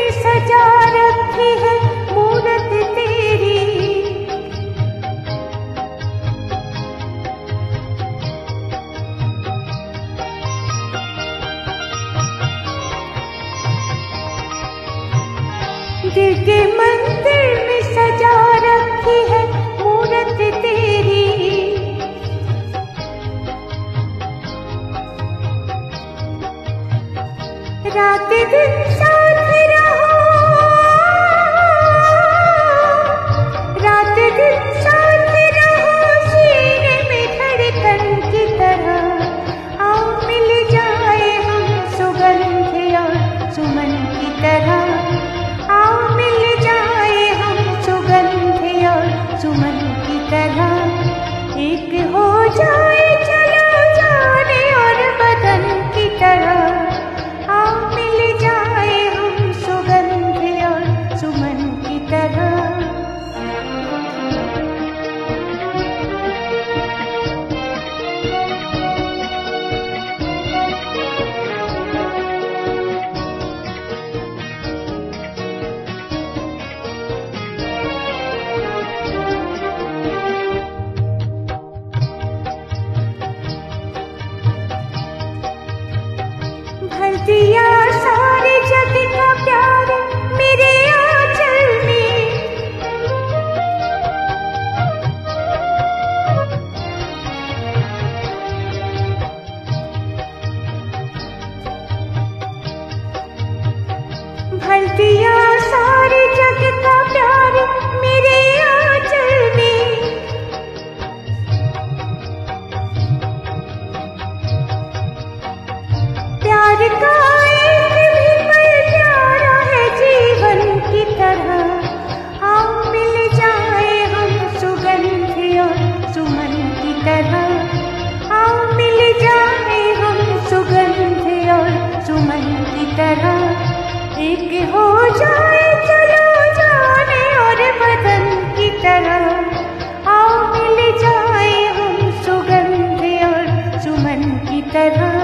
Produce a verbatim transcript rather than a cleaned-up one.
में सजा रखी है मूरत तेरी। दिल के मंदिर में सजा रखी है मूरत तेरी। रात दिन साथ रहो, रात दिन साथ रहो सीने में धड़कन की तरह। आओ मिल जाए हम सुगंध और सुमन की तरह। आओ मिल जाए हम सुगंध और सुमन की तरह। एक हो जाए चलो जाने और बदन की तरह। मिल जाए हम सुगंध और सुमन की तरह। भर दिया सारे जग का प्यार मेरे आंचल में। भर दिया सारे जग का प्यार मेरे आंचल में। प्यार का एक भी पल प्यारा है जीवन की तरह। आओ मिल जाए हम सुगंध और सुमन की तरह। आओ मिल जाए हम सुगंध और सुमन की तरह। एक हो जाए चलो जाने और बदन की तरह। आओ मिल जाए हम सुगंध और सुमन की तरह।